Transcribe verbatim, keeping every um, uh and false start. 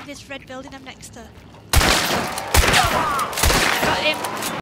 this red building I'm next to. Got him.